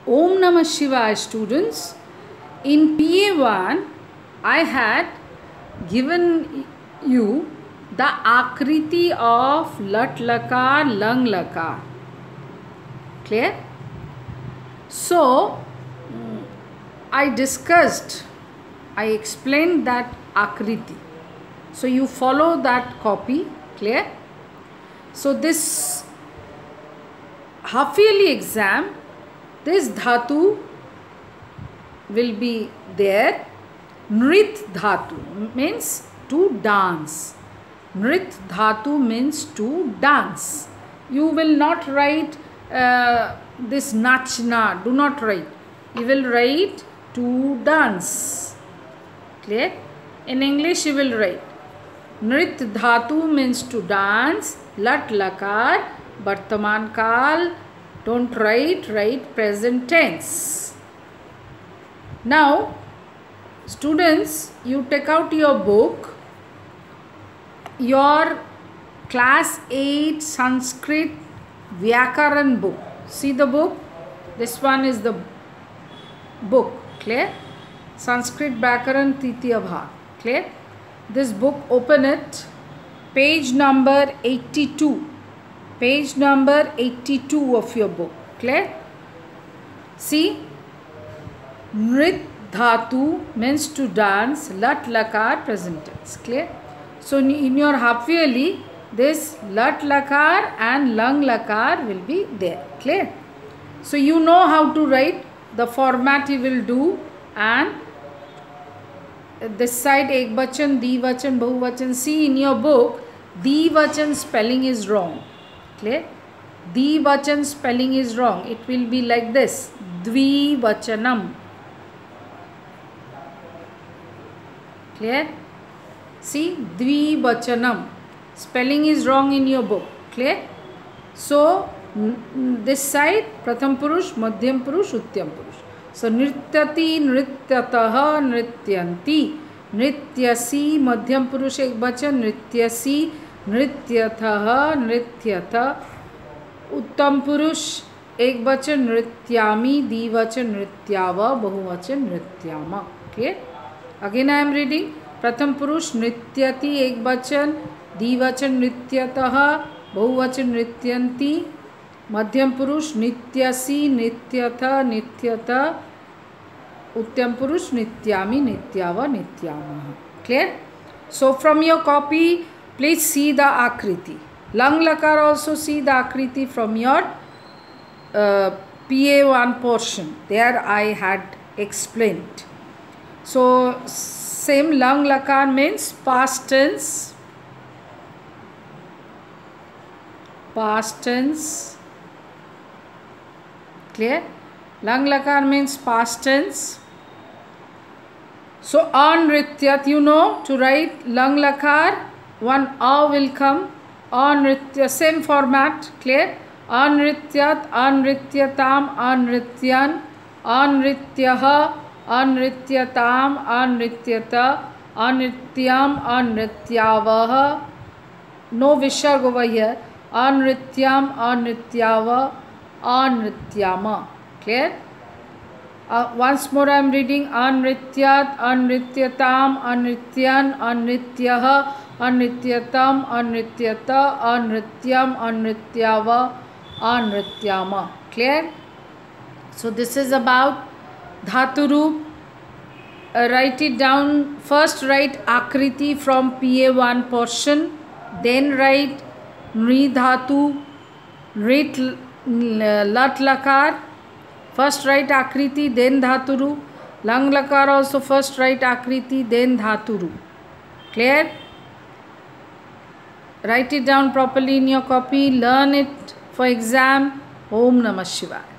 Om Namah Shivaya students. In PA1 I had given you the Akriti of Lat Lakar, Lang Lakar. Clear? So I explained that Akriti. So you follow that copy. Clear? So this half yearly exam, this dhatu will be there. Nrit dhatu means to dance. Nrit dhatu means to dance. You will not write this nachna. Do not write. You will write to dance. Clear? In English you will write Nrit dhatu means to dance. Lat lakar Vartaman kal. Don't write present tense. Now students, you take out your book, your class 8 Sanskrit Vyakaran book. See the book? This one is the book. Clear? Sanskrit Vyakaran Tritiya Bhag. Clear? This book, open it. Page number 82. Page number 82 of your book. Clear? See? Nrit dhatu means to dance. Lat lakar present tense. Clear? So in your half yearly, this lat lakar and lang lakar will be there. Clear? So you know how to write. The format you will do, and this side ekvachan, dvachan, bahuvachan. See in your book, dvachan spelling is wrong. Clear? Dvachan spelling is wrong. It will be like this. Dvivachanam. Clear? See, Dvivachanam. Spelling is wrong in your book. Clear? So, this side, Pratham Purush, Madhyam Purush, Uttyam Purush. So, Nrityati, Nrityataha, Nrityanti. Nrityasi, Madhyam Purush, ekvachan, Nrityasi, Nrityathaha, Nrityatha. Uttam Purush, ekvachan, Nrityami, Dvivachan, Nrityava, Bahuvachan, Nrityama. Okay? Again I am reading. Pratham Purush, Nrityati, ekvachan, Dvivachan, Nrityataha, Bahuvachan, Nrityanti. Madhyam Purush, Nityasi, Nityatha, Nityatha. Uttam Purush, Nityami, Nityava, Nityamaha. Clear? So from your copy, please see the Akriti. Lang lakar also see the Akriti from your PA1 portion. There I had explained. So same lang lakar means past tense. Past tense. Clear? Lang lakar means past tense. So anrityat, you know to write lang lakar, one a will come. Anritya, same format. Clear? Anrityat, anrityatam, anrityan, anrityaha, anrityatam, anrityata, anrityam, anrityavaha. No visharg over here. Anrityam, anrityava, anrityama. Clear? Once more I am reading. Anrityat, anrityatam, anrityan, anrityaha, anrityatam, anrityata, anrityam, anrityava, anrityama. Clear? So this is about Dhaturup. Write it down. First write Akriti from PA1 portion. Then write Nri Dhatu, Nrit Lat Lakar. First write Akriti, then Dhaturu. Lang Lakar also first write Akriti, then Dhaturu. Clear? Write it down properly in your copy. Learn it for exam. Om Namah Shivaya.